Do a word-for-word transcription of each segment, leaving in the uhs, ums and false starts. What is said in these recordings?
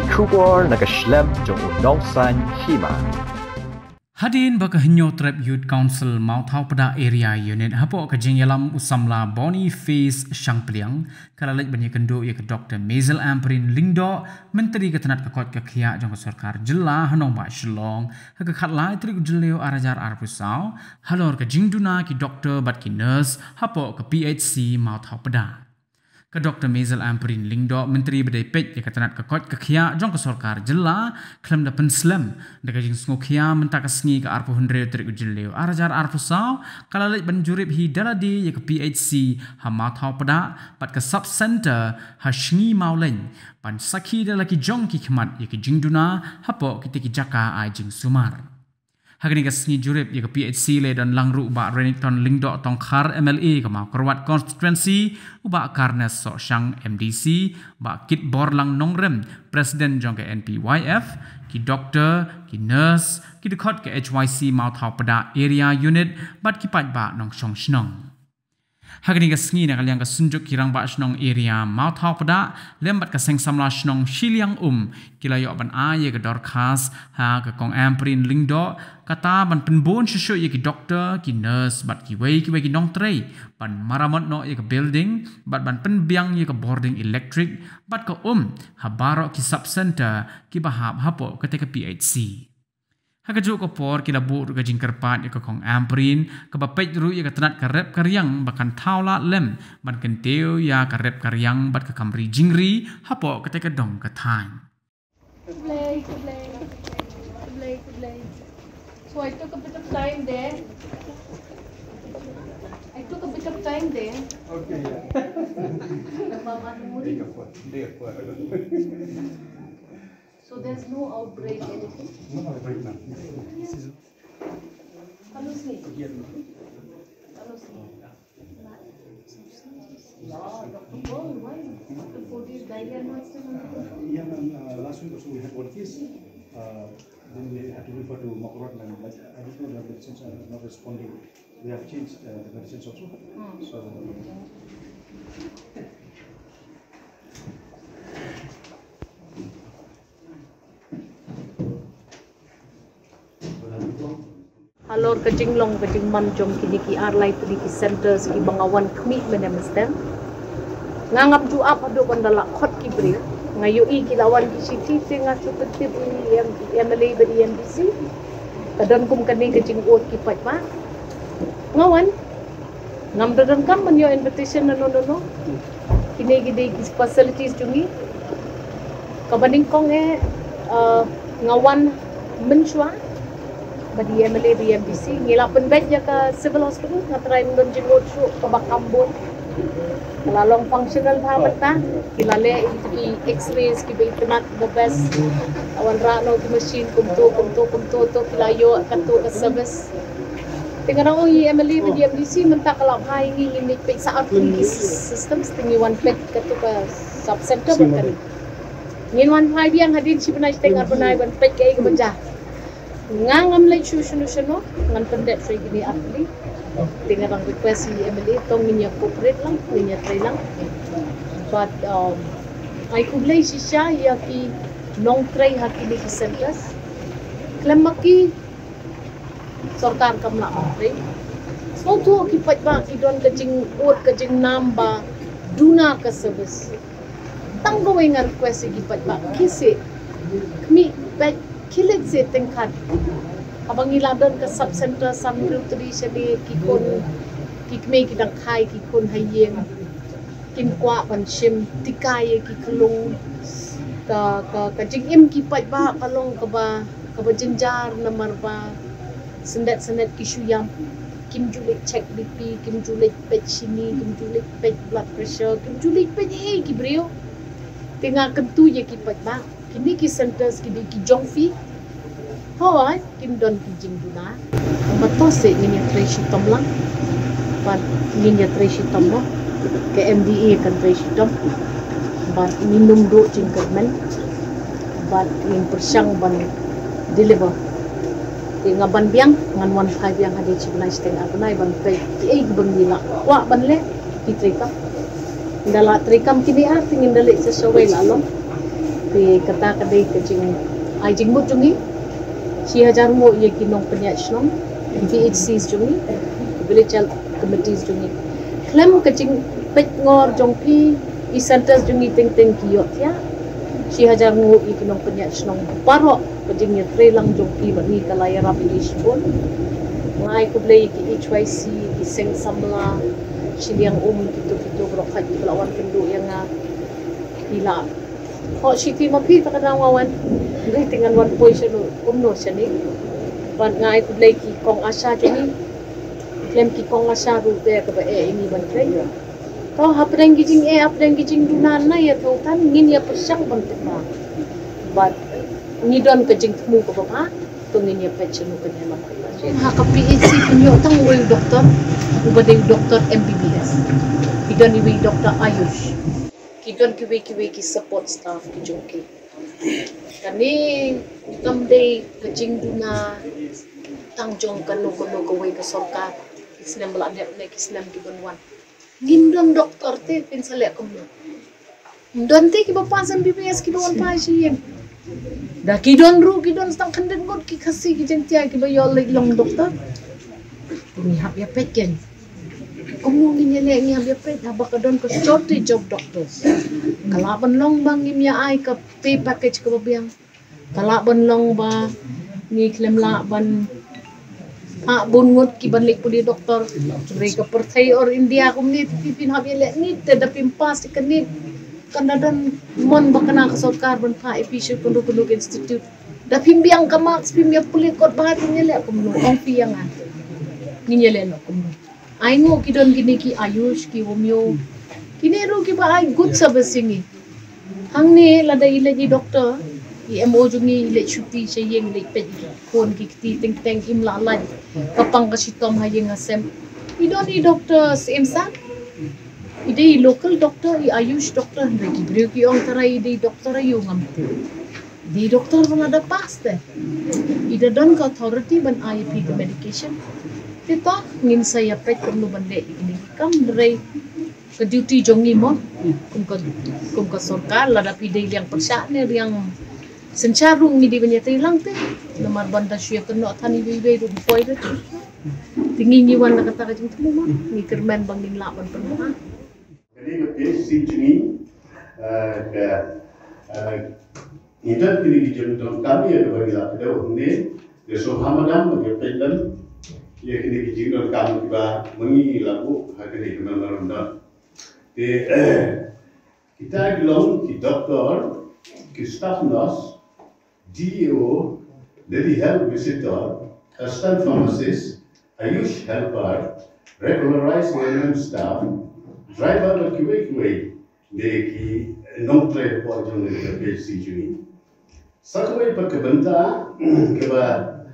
kubor naga shlem jong unong san hima. Hadin baka henyo trap youth council mau thau pada area unit hapo ka jingyalam usamla Boniface Shangpliang kalalaj bani kendo ya ke Doktor Mazel Amprin Lingdo menteri ketenat ke kot ke khia jong sarkar jilla hanong ba Shillong ha ka khatlai tri ujleo arajar arpusau halor ka jingduna ki doktor bat ki nurse hapo ke P H C mau thau pada ke Doktor Mazel Amprin Lingdo menteri bedai pej ya ketenat ke kot ke khia jong ke sarkar jilla klem da penslam da ka jing sngo khia mentak sngi ke arpu hundre tri ujleo arajar arpusau kalalaj ban jurip hi daladi ya ke P H C ha mau thau pada bat ke sub center ha sngi mauleng pan sakhi da laki jong ki khmat ya ke jingduna hapo ki ki jaka ai jing sumar Hagani kasni jurip ya ke P H C le dan langru ba Renington Lingdo tongkhar M L A ke mau Kerwat constituency uba Karnes So Shang M D C ba Kit Borlang Nongrem presiden jong ke N P Y F ki doktor ki nurse ki dekot ke H Y C mau thau pada area unit bat ki pat ba nong shong shnong Hagani kasni na kalyang ka sunjuk kirang ba shnong area mau thau pada lembat ka seng samla shnong shiliang um kilayo ban aye ke dorkas ha ke kong Amprin Lingdo kata ban penbon shushu ye ki doktor ki nurse bat ki wei ki wei ki nong trei ban maramot no ye ke building bat ban penbiang ye ke boarding electric bat ke um ha baro ki sub center ki bahap hapo ketika P H C Hakajuk ko por kila bu ka jingkerpat ya ka kong Amprin ka bapej ru ya ka tenat ka rep karyang bakan taula lem ban kenteu ya ka rep karyang bat ka kamri jingri hapo ketika dong ka time Play, play, play, play. So I took a bit of time there. I took a bit of time there. Okay, yeah. So there's no outbreak anything? No outbreak now. Hello, Snake. Hello, Snake. Yeah, Doctor Paul, why? After four days, diarrhea not still under control? Yeah, ma'am, uh, last week also we had one case. Uh, then we had to refer to Makurot, and like, I don't know the medicines are not responding. We have changed uh, the medicines also. Hmm. So, Halor ka jinglong ka jingman jom kini ki arlay tuli ki centers ki bangawan kmi menemestem ngangam ju apa do bandala khot ki bre ngayo i ki lawan ki city tinga supetip i M L A beri N D C kadon kum kani ka jing ot ki pat ma ngawan ngam dadan kam man yo invitation no no no kini gide ki facilities jungi kabaning kong e ngawan menchwa bagi M L A B M D C ngila penbet ya ke civil hospital ngatrai mendon jenggot su ke bakambon lalong functional thamat ta kilale ki x-rays ki be tenat the best awan ra no ki machine kumto kumto kumto to kilayo kanto ke service tingara o M L A B M D C mentak kalap hai ngi ngi pe saat ki system tingi one pet katu ke sub center kan ngin one hai biang hadin si benai tengar benai one pet ke ke ngangam lay solution no ngan pendet free gini atli tinggal orang request si M L A tong niya corporate lang niya try lang but um ay kublay si siya ya ki nong try hakili ki centers klamaki sarkar kamla try so to ki pat ba ki don kajing ot kajing namba duna ka service tang gawin nga request si pat ba kisi kmi bet kilit se tingkat abang iladon ke sub center sambil tadi sini kikun kikme kidang kai kikun hayem kim kwa ban shim tikai kikulung ka ka ka jingim kipat ba kalong ka ba ka ba jenjar namar ba sendet sendet kisuyam kim julik check B P kim julik pet sini kim julik pet blood pressure kim julik pet eh kibrio tengah kentu ye kipat ba kini ki centers kini ki jongfi hoi kim don ki jingduna batos se ni tracy tomlang but ni tracy tombo ke M D A kan tracy tom but minum do jingkermen but in persyang ban deliver tinga ban biang ngan one five yang ada ciblai steng apunai ban pe ei bangila wa ban le ki trika dala trikam kini ah tingin dali sesuai lalong Di kata kadai kecing ai jing mut jungi. Si hajar mo ye kinong penyat shlong. V H Cs jungi. Village Health Committees jungi. Klem kecing pet ngor jong pi i centers jungi ting ting kiyot ya. Si hajar mo ye kinong penyat shlong. Parok kecing ye tre lang jong pi mani kalaya rapidis pun. Ngai kublai ki H Y C ki seng samla. Siliang um gitu-gitu berokat di lawan kendu yang hilang. Kok siti mapi tak kadang wawan. Ngai dengan wan position umno sini. Ban ngai ku lagi kong asa jeni. Klem ki kong asa ru te ke ba e ini ban kai. Kau hapdeng gijing e hapdeng gijing dunana ya tau tan ngin ya persang ban tema. Ban ni don ke jing temu ko ba tu ngin ya pecenu ke nyama. Ha ka P H C punyo tang ul doktor. Ubadai doktor M B B S. Kita ni wei doktor Ayush. Kita kiwe kiwe ki support staff ki jongki. Kani tam day kajing duna tang jong kanu kanu kawai ke sorka. Islam belak ne Islam ki banwan. Ngindon doktor te pin salek kumno. Ndon te ki bapa M B B S ki don pa siem. Da ki don ru ki don stang kanden god ki khasi ki jentia ki bayol lek long doktor. Ni hap ya peken. Kumung ni nyele ni habis pret habak kadon ko shortage of doctors. Kalau benlong bang ni ya ai ke pay package ke biang. Kalau benlong ba ni klem la ban ha bungut ki ban lek pudi doktor. Mereka percaya or India kumni pipin habis lek ni ada pimpas ikanit. Kanda don mon bakana ke sarkar ban pa efficient kundu-kundu institute. Da pimbiang ka max pim ya puli kot bahat nyele kumno ong pi yang an. Ni nyele no kumno. I know kidon gini ki Ayush ki Homeo kini ru ki ba ai good service singi hang ne lada ile ji doktor i M O jungi ile chuti che yeng le pet phone ki ti ting teng im la la kapang ka sitom ha yeng asem i don i doctor same san i dei local doctor i Ayush doctor re ki breu ki ong tarai dei doctor ayu ngam di doktor wala da paste i da don ka authority ban I P ke medication Tito, ngin saya pet kum no bande ini kam dre ke duty jongi mo kum ka kum ka sarkar la da pidei liang persa ne riang sencharung ni di banya lang te namar banda syia keno thani wi wi ru poi re tingi ni wan na kata ka jing temu mo ni kermen bang ning la ban pen ha jadi ke page si juni ke intan kini di jom kami ada bagi la ada ne de so hamadam ke pedan ya kini kijing don kamu tiba mengi lagu hakini kemal marunda te kita belong ki doktor ki staff nurse D O daily health visitor assistant pharmacist Ayush helper regularized government staff driver ber kiwe kiwe de ki non tre po jong de pe si juni sakwe pa kebenta keba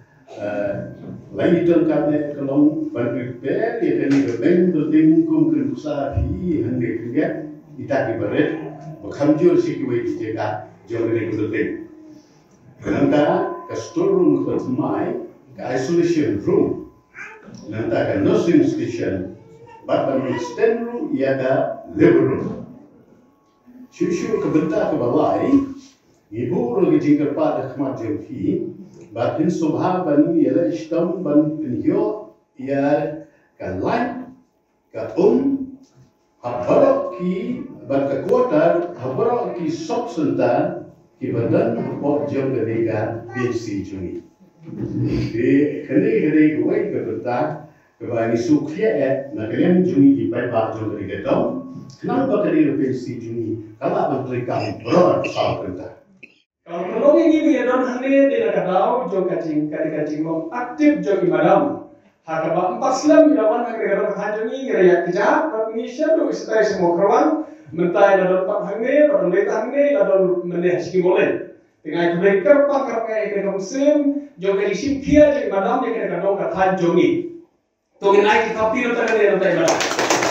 lagi dalam kata kalau berprepare ya kan ini berbeda dengan kumpulan usaha fi hande kerja kita diberat berkanjur sikwe dijeka jauh dari kumpulan nanti ke store room pertama ke isolation room nanti ke nursing station bahkan extend room ya ke labor room syusyur kebentar ke balai ibu lagi jingkar pada kematian fi Batin subha ban yala ishtam ban pinyo ya kalan ka um habaro ki ban ka quarter habaro ki sok senta ki badan ho jam gadega P H C juni de kene kene gue ke benta ke bani sukya e na kalian juni di pai ba jam gadega dom kenapa kene P H C juni kala ban trikam bro sal benta kalau perlu ini dia don hane dia nak tahu jom kacing kali kacing mom aktif jom imadam hakaba empat selam ilawan agregator hajongi geraya kerja tapi syadu istai semua kawan mentai la don pak hane don leta hane la don meneh sikimole dengan breaker pak kerkai ke musim jom kali simpia jom imadam dia kena don kat hajongi to ngai ki kapi no tangan dia mentai imadam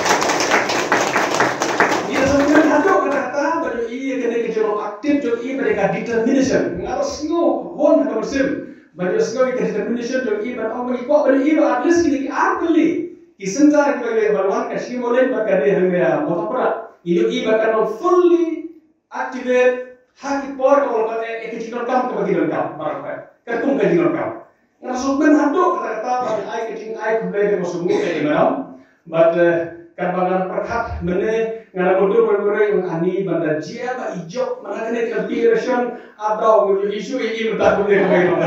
dia sebenarnya hado kata baju iya kena kejero aktif jom iya mereka determination ngaros ngo hon hado musim baju ngo ke determination jom iya ban omong iko baju iya at least kini akli kisentar ke bagi balwan ka shimolen bakade hangya motapra iyo iya bakano fully activate haki por kalau kata ekecinon kam kebagian kam barang ketum kebagian kam ngasukmen hado kata-kata bagi ai kecing ai kublai de mosumu ke imam but kabangan perkat mene ngana mundur mundur yang ani banda jia ba ijok mana kene consideration atau isu ini bertak kublai ke imam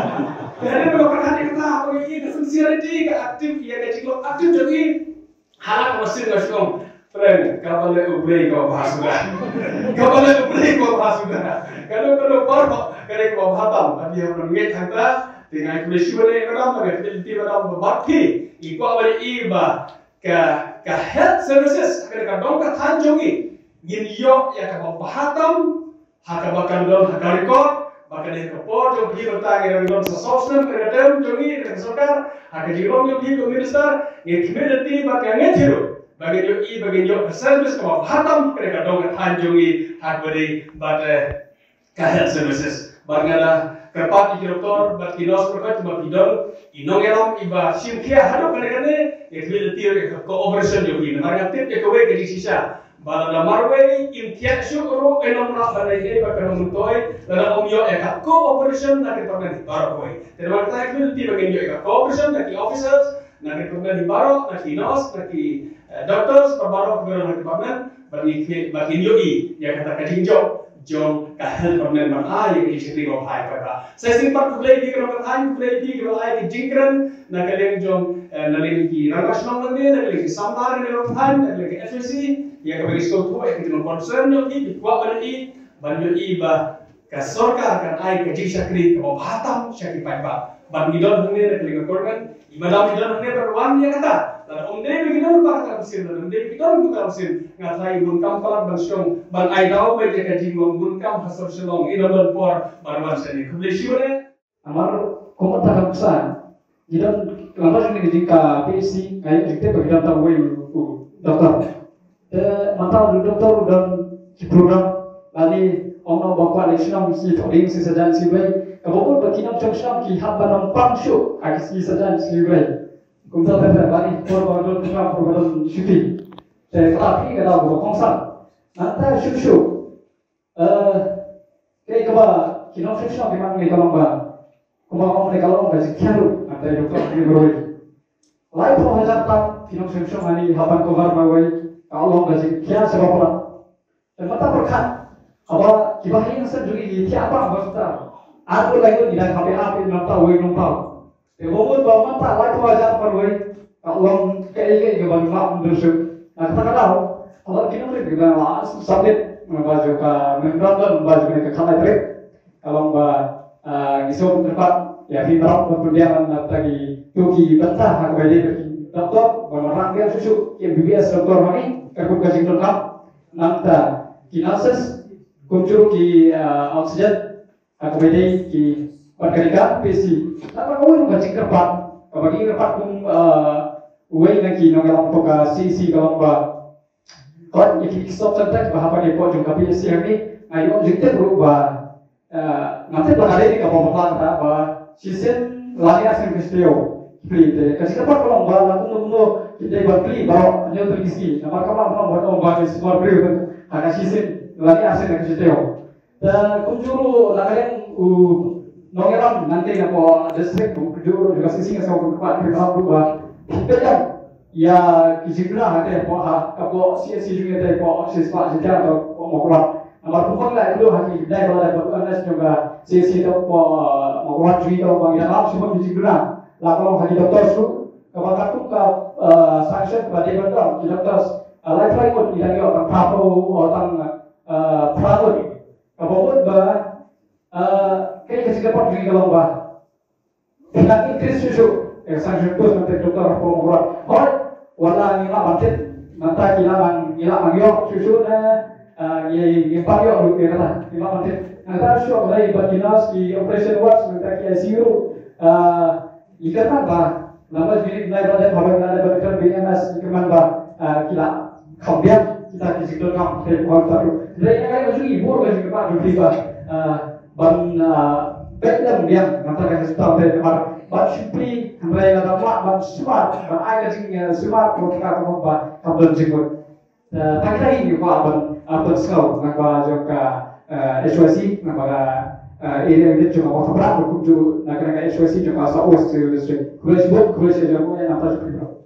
jadi kalau perkat kita apa ini sincerity ke aktif ya kecing lo aktif jadi halak mesin ngasong friend kabale ublai ko bahasuda kabale ublai ko bahasuda kalau kalau por kare ko bahatam abi yang menget hanta dengan kulisione kadang bagi facility kadang berbakti ikut balik iba ke ke health services akan kadang ke tanjongi gin yo ya ke bahatam hak bakal don hak record bakal dia ke port jo pergi bertanya dengan don sosok ke dalam jongi ke sokar hak jirong yo pergi ke minister ni community bakal ngetiru bagi yo i bagi yo service ke bahatam ke kadang ke tanjongi hak beri bate ke health services bangala kerpat di doktor berkinos berkat cuma bidol inong elam iba simkia hado kane-kane ya kili tiur ya cooperation yo ini marga tip ya kowe ke sisa bala marwe imtia syukro enom na bala ini bakal muntoy lala omyo ya cooperation na department baro kowe terima kasih kili tiur bagian yo ya cooperation na ki officers na department baro na kinos na ki doctors baro ke department bagi bagian yo i ya kata kajinjo Jom kahel permen man ay yang disini kau hai pada. Saya simpan kublai di kalau kahai kublai di kalau ay jingkran nak kalian jom nalih di rangasman lagi nalih di samar ni kalau kahai nalih di F S C ya kau bagi skor tu yang kita concern yo di kuat pada i banyu i ba kasorka kan ay kaji syakri kau batam syakri paiba ban midon ni nalih korban ibadah midon ni berwan ya kata. Dan om deh begini lupa kata mesin, dan om deh kita lupa mesin. Ngatai bunkam kalau bersyong, bang ai tahu baca kaji bunkam hasor selong, ini nomor por barban seni. Kemudian siapa? Amar komentar tak besar. Jadi lantas ini jika P S C, kayak kita berkaitan tahu dokter. The mantau dokter dan program lagi ono bawa lesionam si toding si sajan si bayi. Kabukul berkinam coksyam ki haba nampang syuk, agak si sajan si bayi. Kumpulan terhadap bani korban korban korban syuting. Saya kata ini kalau berkongsan, nanti syuk-syuk. Kayak kaba kino syuk-syuk memang ni kalau bah, kumpulan mereka kalau bah sekian nanti doktor ini beroi. Lain pun hanya tak kino syuk-syuk ani haban korban bawai kalau bah sekian sebab dan mata berkat. Apa kibahin sendiri tiapa maksudnya. Aku lagi tidak kami apa nampak wei nampak. Ebomut bawa mata lagi wajah perway kalau kayak kayak gimana nak mendusuk. Nah kita tahu kalau kita beri gimana submit membaju ke membrana membaju ke kamera trip kalau mbak ngisuk tempat ya hidrop kemudian lagi tuki betah aku beli dokter orang dia susu yang B B S dokter mana aku kasih lengkap nanti kinases kuncur ki oksigen aku beli ki perkalikan P C. Tapi kau itu macam kerpat, kau bagi kerpat pun uai lagi nongol untuk C C kalau bah, kau yang kita stop santai bahapa dia pun juga P C ini, ayo kita berubah. Nanti belakang ini kau bawa kata bah, season lagi asing mestiyo, beli. Kasih kerpat kalau bah, lalu nunggu kita beli bawa hanya terisi. Nampak kamu mau buat obat semua beli kan, ada season lagi asing mestiyo. Dan kunjuru lagi u Nongeram nanti apa distrik juru juga sisi nggak sama keempat kita berubah kita kan ya kisahnya ada apa apa C S C juga ada apa siswa saja atau mau keluar nomor kumpul lah itu haki dari kalau ada anas juga C S C itu apa mau keluar juga atau bang yang semua kisahnya lah kalau haki dokter su kalau kartu ke sanction pada dokter dokter lain lain pun tidak ada orang prapo orang prapo kalau pun bah kayak kasih dapat juga kalau bah, kita increase susu, yang sangat terus nanti dokter pengukuran. Orang, warna nila bantet, nanti nila bang nila bangyok susu na, yang yang bangyok itu kata nila bantet. Nanti susu mulai berkinas di operation watch nanti I C U, ikan bah, lama jadi mulai pada bahwa ada berkat B M S ikan bah, kita kemudian kita kasih dokter dari pohon satu. Jadi yang kali masuk ibu kasih kepak juga bah. Ban Vietnam yang nanti kita start dari tempat ban simply mereka dapat ban smart ban ayah jingnya smart kalau kita mau bah kabel jenggot. Tak kira ini apa ban apa sekau nak bah juga S Y C nampaka area ini cuma waktu berapa kudu nak nak S Y C cuma asal West District. Kulis buk kulis jamu yang nampak seperti itu.